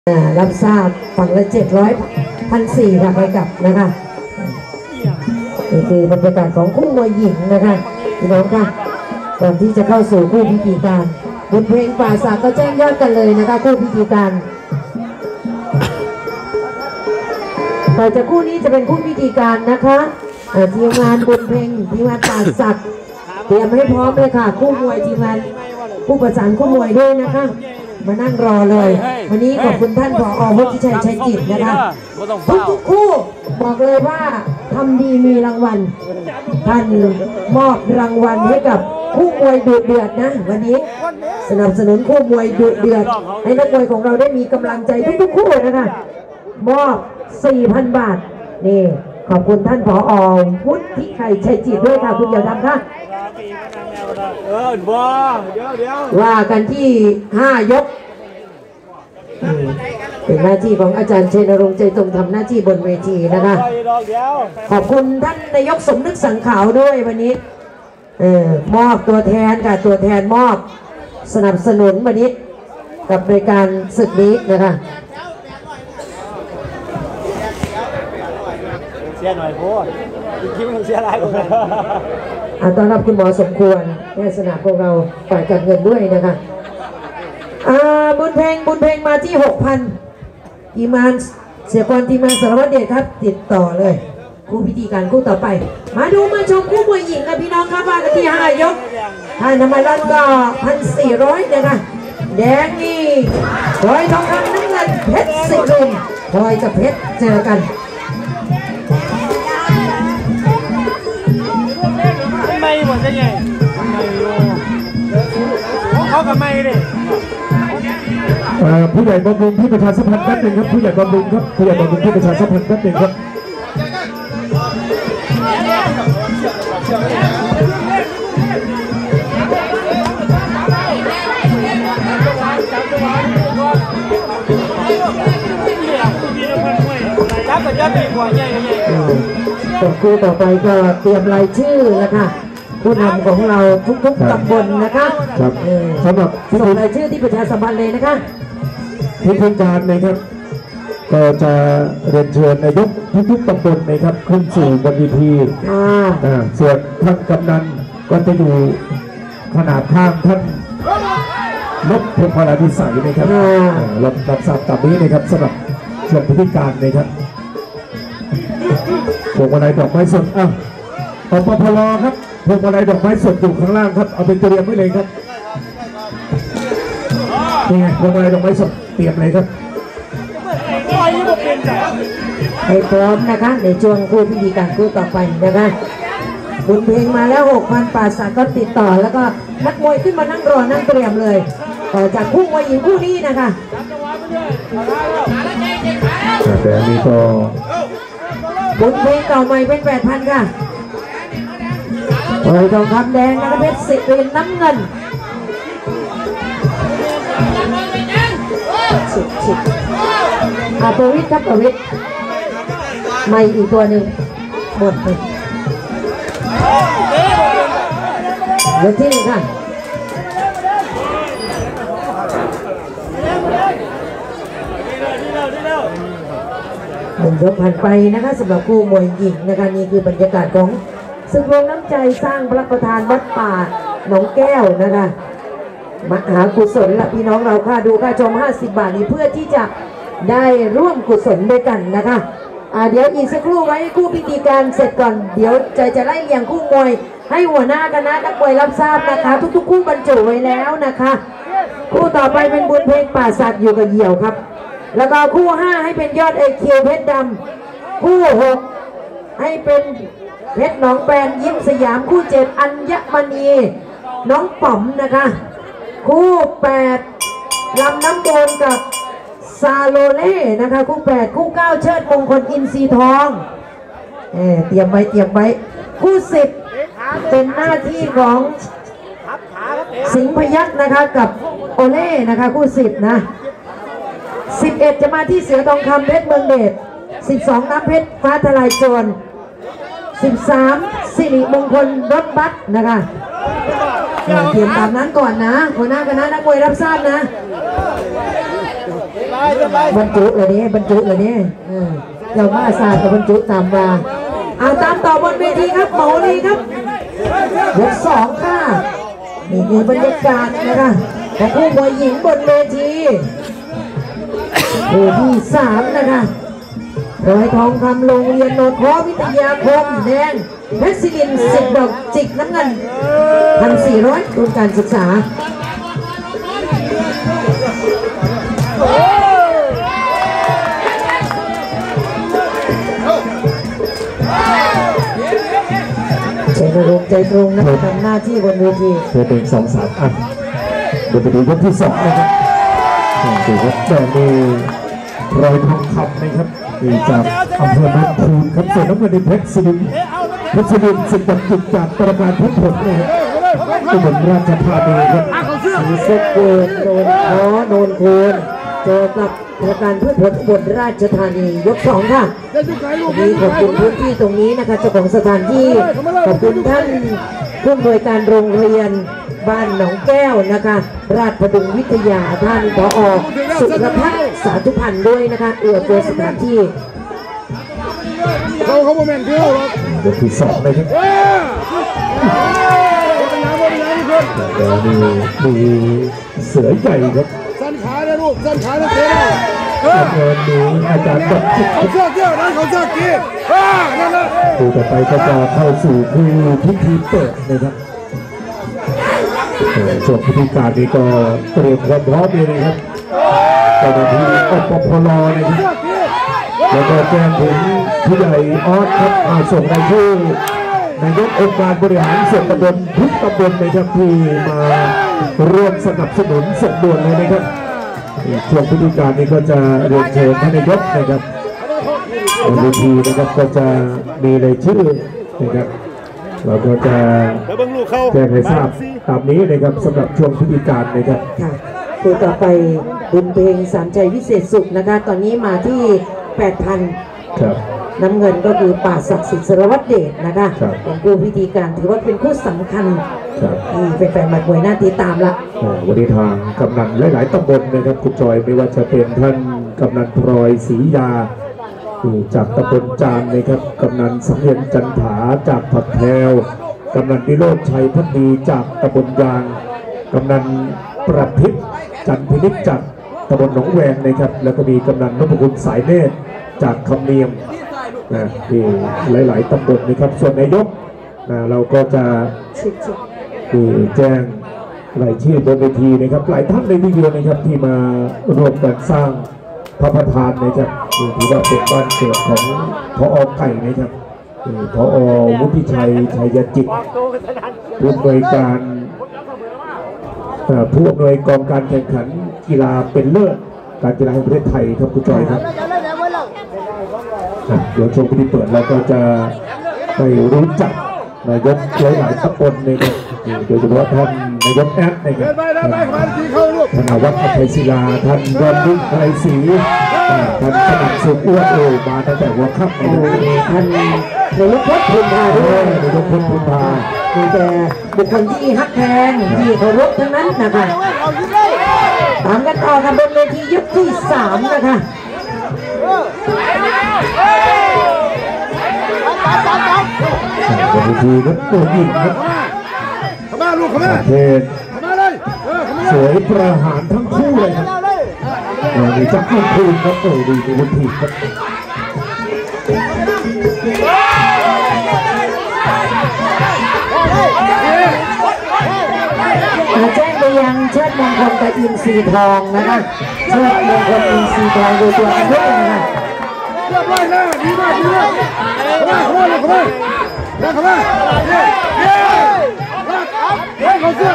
รับทราบฝั่งละ700,400ค่ะไปกลับนะคะนี่คือบรรยากาศของคู่มวยหญิงนะคะพี่น้องค่ะก่อนที่จะเข้าสู่คู่พิธีการบนเพลงป่าสักก็แจ้งยอดกันเลยนะคะคู่พิธีการต่อจากคู่นี้จะเป็นคู่พิธีการนะคะทีมงานบนเพลงทีมงานป่าสักเตรียมให้พร้อมเลยค่ะคู่มวยทีมงานผู้ประสานคู่มวยด้วยนะคะมานั่งรอเลยวันนี้ขอบคุณท่านผอ.วุฒิชัยชัยจิตนะคะทุกคู่บอกเลยว่าทำดีมีรางวัลท่านมอบรางวัลให้กับคู่มวยดุเดือดนะวันนี้สนับสนุนคู่มวยดุเดือดให้นักมวยของเราได้มีกำลังใจทุกคู่นะคะมอบ 4,000 บาทนี่ขอบคุณท่านผอ.วุฒิชัยชัยจิตด้วยค่ะคุณอย่าดำค่ะว่ากันที่5 ยกเป็นหน้าที่ของอาจารย์เชนรงค์ใจตรงทำหน้าที่บนเวทีนะคะขอบคุณท่านนายกสมนึกสังขาวด้วยวันนี้มอบตัวแทนค่ะตัวแทนมอบสนับสนุนวันนี้กับรายการศึกนี้นะคะเสียหน่อยพูดอีกทีมันเสียอะไรกันต้อนรับคุณหมอสมควรแพทย์สนามของเราฝ่ายการเงินด้วยนะคะบุญเพลงมาที่ 6,000ทีมงานเสียกรทีมงานสารวัตรเดชครับติดต่อเลยคู่พิธีการคู่ต่อไปมาดูมาชมคู่มวยหญิงกันพี่น้องครับว่ากันที่5 ยกท่านธรรมรัตน์ก็ 1,400 นะคะแดงนี่พลอยทองคำน้ำเงินเพชรสิรินพลอยกับเพชรเจอกันไม่หมดจะไงเขากับไม่ดิผู้ใหญ่บำรุงที่ประชาสัมพันธ์แป๊บนึงครับผู้ใหญ่บำรุงครับผู้ใหญ่บำรุงที่ประชาสัมพันธ์แป๊บนึงครับคู่ต่อไปก็เตรียมรายชื่อแล้วค่ะผู้นำของเราทุกๆตำบลนะคะสำหรับส่งรายชื่อที่ประชาสัมพันธ์เลยนะคะพิธีการนะครับก็จะเรียนเชิญนายกทุกๆตำบลนะครับขึ้นสู่บนเวทีส่วนท่านกำนันก็จะอยู่ขนาดข้างท่านนพพลาดิสัยนะครับรับทราบตามนี้นะครับสำหรับส่วนพิธีการนะครับพวงมาลัยดอกไม้สดปปพลครับพวงมาลัยดอกไม้สดอยู่ข้างล่างครับเอาไปเตรียมไว้เลยครับนี่ไงพวงมาลัยดอกไม้สดเตรียมเลยครับให้พร้อมนะคะในช่วงคู่พิธีการคู่ต่อไปนะคะบุญเพลงมาแล้ว 6,000 ป่าสักก็ติดต่อแล้วก็นักมวยขึ้นมานั่งรอนั่งเตรียมเลยต่อจากคู่มวยหญิงคู่นี้นะคะแต่อันนี้ก็บุญเพลงเก่าใหม่เป็น 8,000 ค่ะพลอยทองคำแดงนะคะเพชรสิรินน้ำเงินประวิทย์ครับประวิทย์ไม่อีกตัวหนึ่งหมดเลยยกที่1ค่ะ1 ยกผ่านไปนะคะสำหรับคู่มวยหญิงนะคะนี่คือบรรยากาศของศึกรวมน้ำใจสร้างพระประธานวัดป่าหนองแก้วนะคะมหากุศลละพี่น้องเราค่าดูค่าชม50 บาทนี้เพื่อที่จะได้ร่วมกุศลด้วยกันนะคะเดี๋ยวอีกสักครู่ไว้คู่พิธีการเสร็จก่อนเดี๋ยวจะไล่เรียงคู่มวยให้หัวหน้าคณะนักมวยรับทราบนะคะทุกคู่บรรจุไว้แล้วนะคะคู่ต่อไปเป็นบุญเพลงป่าสักอยู่กับเหี่ยวครับแล้วก็คู่5ให้เป็นยอดAQเพชรดำคู่6ให้เป็นเพชรหนองแปนยิ้มสยามคู่7อัญมณีน้องป๋อมนะคะคู่8ลำน้ำโดนกับซาโลเล่นะคะคู่8คู่9เชิดมงคลอินทรีทองเตรียมไว้คู่10เป็นหน้าที่ของสิงห์พยัคฆ์นะคะกับโอเล่นะคะคู่10นะ11จะมาที่เสือทองคำเพชรเมืองเดช12น้ำเพชรฟ้าทลายโจร13สิริมงคลรถบัสนะคะเตรียมตามนั้นก่อนนะหัวหน้าคณะนักมวยรับทราบนะบรรจุเลยนี่บรรจุเลยนี่เจ้ามาศาสตร์กับบรรจุตามมาตามต่อบนเวทีครับหมอลีครับยก2ค่ะนี่คือบรรยากาศนะคะของคู่มวยหญิงบนเวทีคู่ที่3นะคะร้อยทองคำโรงเรียนโนนทวิทยาคมแดงเพชรศิรินทร์10 ดอกจิกน้ำเงิน 1,400 ทุนการศึกษาใจตรงใจตรงนะทำหน้าที่บนเวทีเธอเป็น2-3อ่ะเดี๋ยวไปดูยกที่2นะครับดูครับแต่มีรอยทองคำนะครับมีจากอำเภอบ้านคูนครับส่วนน้ำเงินในเพชรศิรินทร์10 ดอกจิกจากประการพุทธผลนะครับอุบลราชธานีครับสีสกเกินโนนคูนเจอกับประการพืชผลอุบลราชธานียก2ค่ะวันนี้ขอบคุณพื้นที่ตรงนี้นะคะเจ้าของสถานที่ขอบคุณท่านผู้อำนวยการโรงเรียนบ้านหนองแก้วนะคะราชพดุงวิทยาท่านผอ.สุรพัฒน์สาธุพันธ์ด้วยนะคะเอื้อเฟื้อสถานที่เขาโมเมนต์เที่ยวหรอกยกที่2เลยครับแล้วมีเสือใหญ่ครับสั้นขาเลยลูกสั้นขาเลยเสือนี้อาจารย์บอกจิตเขาเสื้อเที่ยวนั่นเขาเสื้อกี้นั่นแหละคู่ต่อไปก็จะเข้าสู่คือพิธีเปิดนะครับส่วนพิธีการนี้ก็เตรียมความพร้อมเลยนะครับเจ้าหน้าที่อปพลนะครับแล้วก็แจ้งถึงผู้ใหญ่ออสครับส่งรายชื่อนายกองค์การบริหารส่วนตำบลทุกตำบลนะครับที่มาร่วมสนับสนุนส่งด่วนเลยนะครับช่วงพิธีการนี้ก็จะเรียนเชิญท่านนายกนะครับบนเวทีนะครับก็จะมีรายชื่อนะครับเราก็จะแจ้งให้ทราบตามนี้นะครับสำหรับช่วงพิธีการนะครับค่ะคู่ต่อไปบุญเพลงสามใจวิเศษสุขนะคะตอนนี้มาที่ 8,000 ครับน้ำเงินก็คือป่าศักดิ์สิทธิ์สรวัตรเดชนะคะเป็นคู่พิธีการถือว่าเป็นคู่สำคัญที่แฟนๆมวยหน้าตีตามละวันนี้ทางกำนันหลายๆตำบลนะครับคุณจอยไม่ว่าจะเป็นท่านกำนันพลอยศรียาจากตำบลจานนะครับกำนันสังเวียนจันถาจากผักแพรวกำนันพิโรจน์ชัยพัฒนีจากตำบลยางกำนันประพิษจันพินิจจากตำบลหนองแวงนะครับแล้วก็มีกำนันนพคุณสายเนตรจากคำเนียมที่หลายๆตำบลนะครับส่วนนายกเราก็จะแจ้งรายชื่อบนเวทีนะครับหลายท่านในที่เดียวนะครับที่มาร่วมกันสร้างพระประธานนะครับถือว่าเป็นบ้านเกิดของผอ.ไก่นะครับผอ.วุฒิชัยชัยจิตผู้อำนวยการผู้อำนวยกองการแข่งขันกีฬาเป็นเลิศการกีฬาแห่งประเทศไทยครับคุณจอยครับเดี๋ยวช่วงพิธีเปิดเราก็จะได้รู้จักนายกหลายๆตำบลนะครับโดยเฉพาะท่านนายกแอดนะครับธนวัฒน์อภัยศิลาท่านยอดยิ่งไกรศรีท่านสนับสนุนอ้วนมาตั้งแต่หัวค่ำท่านนายกพจน์ภูมิภาด้วยนายกพจน์ภูมิภามีแต่บุคคลที่ฮักแพงที่เคารพทั้งนั้นนะคะตามกันต่อกันบนเวทียกที่3นะคะบนเวทีครับตัวหญิงครับขม่าลูกขม่าเทศสวยประหารทั้งคู่เลยครับนี่จะเข้าคืนครับดีในวันที่ครับแจ้งไปยังเชิดมงคลกับอินทรีทองนะคะเชิดมงคลอินทรีทองโดยตัวกันด้วยนะคะเรียบร้อยแล้วดีมากดีมากขม่าขม่าขม่าขม่าเขาเสื้อ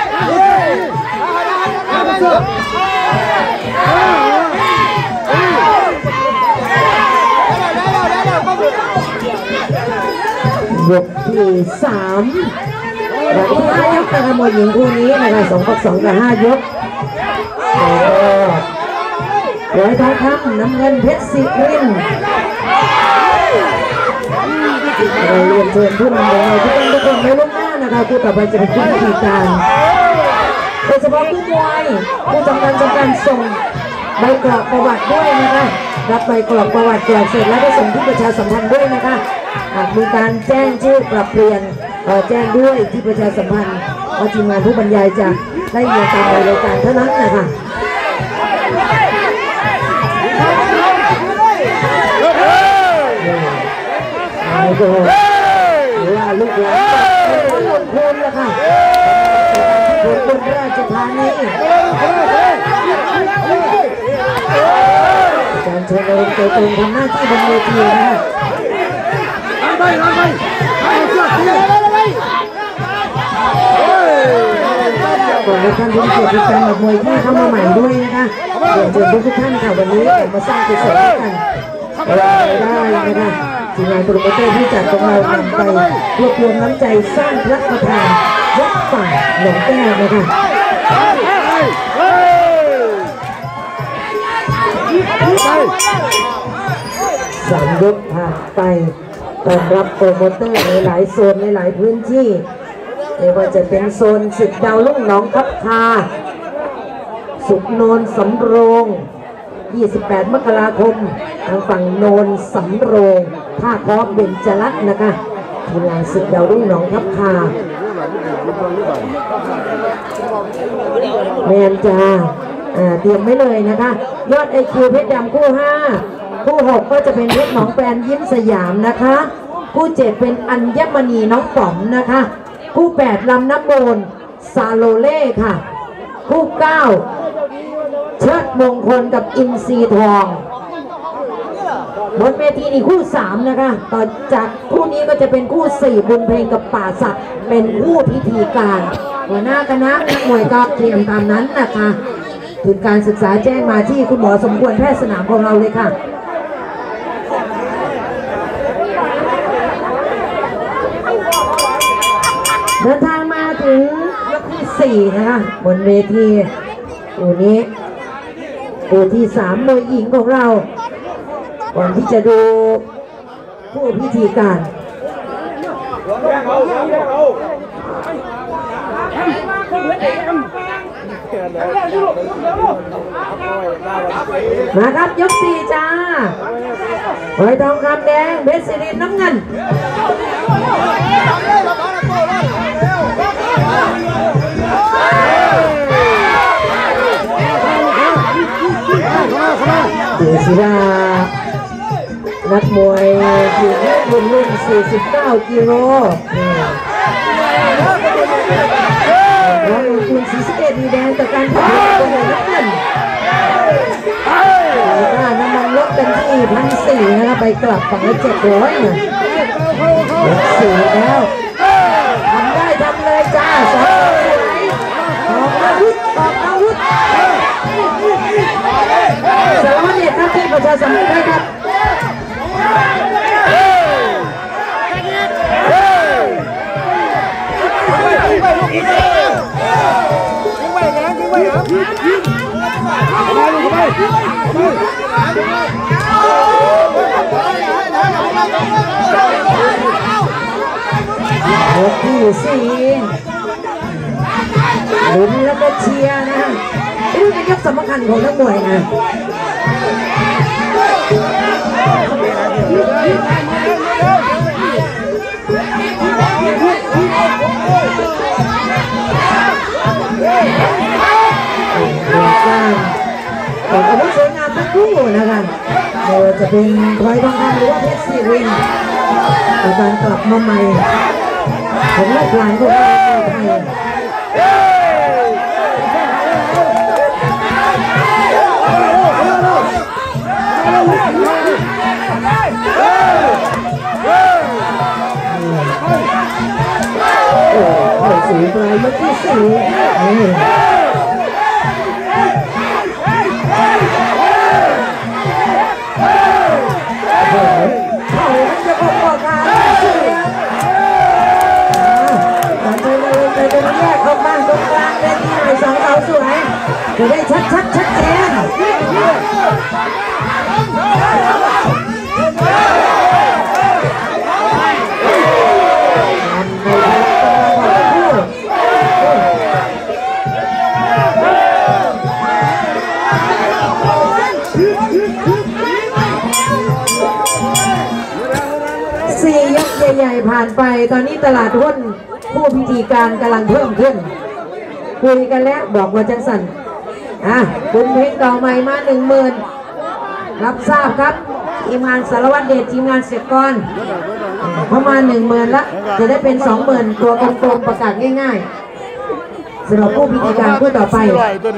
ยกที่3และที่5ยกนะคะมวยหญิงคู่นี้นะคะ2 กับ 2 กับ 5 ยกร้อยทองคำน้ำเงินเพชรศิรินทร์เราเรียนเชิญผู้นำของเราทุกคนในล่วงหน้านะคะคู่ต่อไปจะเป็นคู่พิธีการโดยเฉพาะผู้มวยผู้ทำการส่งใบกรอกประวัติด้วยนะคะรับใบกรอกประวัติกรอกเสร็จแล้วก็ส่งที่ประชาสัมพันธ์ด้วยนะคะหากมีการแจ้งชื่อปรับเปลี่ยนแจ้งด้วยที่ประชาสัมพันธ์ว่าทีมงานผู้บรรยายจะได้เงินตามในรายการเท่านั้นนะคะนี่ก็หรือว่าลูกหลานลงทุนแล้วค่ะคนบนราชธานีการเชิญอารมณ์ตัวตรงทำหน้าที่บนเวทีนะคะก่อนในท่านผู้เกียรติการมวยที่เข้ามาใหม่ด้วยนะคะเชิญทุกท่านค่ะวันนี้มาสร้างกุศลกันได้นะคะทีมงานโปรโมเตอร์ที่จัดของเรานำไปรวบรวมน้ำใจสร้างพระประธานวัดป่าหนองแก้วนะคะสามยกผ่านไปต้อนรับโปรโมเตอร์ในหลายโซนในหลายพื้นที่ไม่ว่าจะเป็นโซนศึกดาวลุ่งหนองคับคาสุขโนนสำโรง28 มกราคมทางฝั่งโนนสำโรงท่าคอเบญจรัตน์นะคะทีมงานศึกดาวรุ่งหนองคับคาแมนจ้าเตรียมไว้เลยนะคะยอดIQเพชรดำคู่5คู่6ก็จะเป็นเพชรหนองแปนยิ้มสยามนะคะคู่7เป็นอัญมณีน้องป๋อมนะคะคู่8ลำน้ำมูลซาโลเล่ค่ะคู่9เชิดมงคลกับอินทรีทองบนเวทีนี่คู่3นะคะต่อจากคู่นี้ก็จะเป็นคู่4บุญเพลงกับป่าศักดิ์เป็นคู่พิธีการหัวหน้าคณะนักมวยก็เตรียมตามนั้นนะคะทุนการศึกษาแจ้งมาที่คุณหมอสมควรแพทย์สนามของเราเลยค่ะเดินทางมาถึงยกที่4นะคะบนเวทีคู่นี้คู่ที่3มวยหญิงของเราก่อนที่จะดูผู้พิธีการมาครับยก4จ้าหอยทองคำแดงเพชรศิรินทร์น้ำเงินเดซิรานักมวยหญิงรุ่น49 กิโลน้องคุณศรีสะเกษดีแดงแต่การผ่านตัวน้ำเงินน้ำมันลดกันที่1,400นะคะไปกลับฝั่งละ700นะ4แล้วทำได้ทำเลยจ้าสองสวยออกอาวุธออกอาวุธสารวัตรเด็ดครับที่ประชาสัมพันธ์ได้ครับยกที่4ลุ้นแล้วก็เชียร์นะนี่เป็นยกสำคัญของนักมวยนะของอาวุธสวยงามทั้งคู่นะคะไม่ว่าจะเป็นพลอยทองคำหรือว่าเพชรศิรินทร์การกลับมาใหม่ของลูกหลานของเราไทยสูงปลายมาที่สูงเขาจะบอกการเสียการใจเราใจจะแยกออกบ้างตรงกลางเป็นที่ไหน2 เสาสวยจะได้ชัดเจน 4 ยกใหญ่ๆผ่านไปตอนนี้ตลาดหุ้นผู้พิธีการกำลังเพิ่มขึ้นคุยกันแล้วบอกว่าจังสันคุณเพชรต่อใหม่มา 10,000รับทราบครับทีมงานสารวัตรเดชทีมงานเสียกรเข้ามา 10,000ละจะได้เป็น 20,000 ตัวกลมๆประกาศง่ายๆสำหรับผู้พิธีการผู้ต่อไป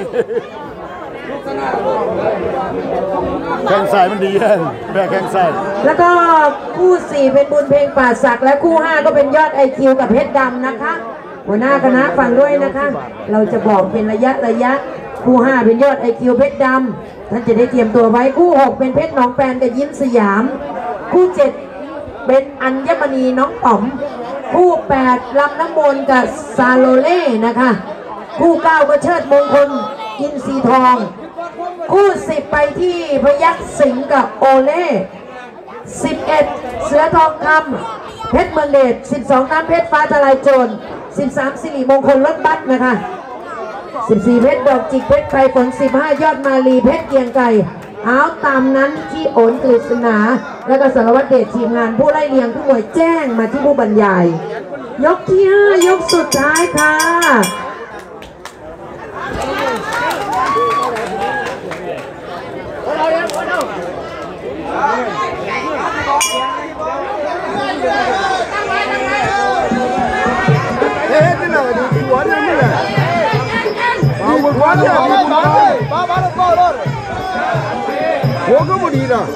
แข้งซ้ายมันดีแบกแข้งซ้ายแล้วก็คู่ 4เป็นบุญเพลงป่าศักดิ์และคู่ 5ก็เป็นยอดไอคิวกับเพชรดำนะคะหัวหน้าคณะฟังด้วยนะคะเราจะบอกเป็นระยะคู่ 5เป็นยอดไอคิวเพชรดำท่านจะได้เตรียมตัวไว้คู่ 6เป็นเพชรหนองแปนกับยิ้มสยามคู่ 7เป็นอัญมณีน้องป๋อมคู่8ลำน้ำมนต์กับซาโลเล่นะคะคู่ 9ก็เชิดมงคลอินทรีทองคู่10ไปที่พยัคฆ์สิงห์กับโอเล่11เสือทองคำเพชรเมืองเดช12น้ำเพชรฟ้าทลายโจร13สิริมงคลรถบัสนะคะ14เพชรดอกจิกเพชรไพรฝน15ยอดมาลีเพชรเกียงไก่เอาตามนั้นที่โอนกฤษณาและก็สารวัตรเดชทีมงานผู้ไล่เลียงผู้หน่วยแจ้งมาที่ผู้บรรยายยกที่5ยกสุดท้ายค่ะนี่น่ะดีหัวนี่นี่แหละเอาหัวเนี่ยบ้าหัวก็บ่ดีนะ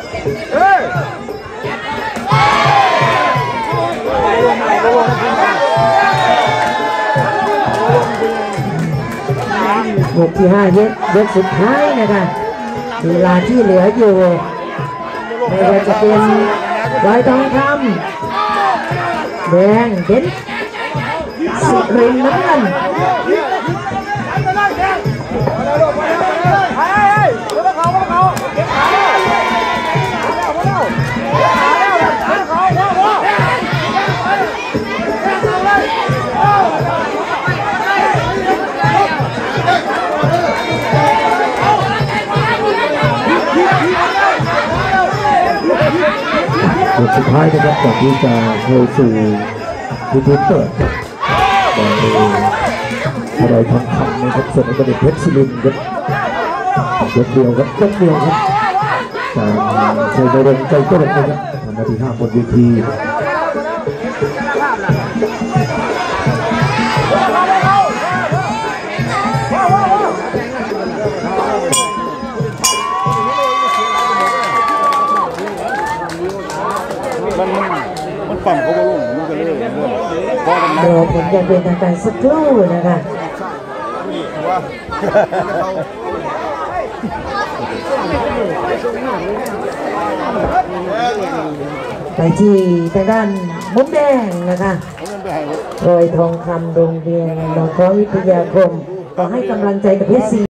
ยกที่5ยกสุดท้ายนะคะเวลาที่เหลืออยู่ไม่ว่าจะเป็นร้อยทองคำแดงเด่นสิรินน้ำเงินสุดท้ายนะครับก่อนที่จะเข้าสู่พิธีเปิดบอลเลยอะไรทองคำนะครับส่วนนี้ก็เป็นเพชรศิรินทร์ครับยกเดียวครับจากชัยนรงค์ใจเกิดนะครับทำหน้าที่5บนเวทีมันปั่มเขาบ่ลงมันก็เลยรอผลอย่างเป็นทางการสักครู่นะคะไปที่ทางด้านมุมแดงนะคะรอยทองคำโรงเรียนหนองค้อวิทยาคมขอให้กำลังใจกับเพชร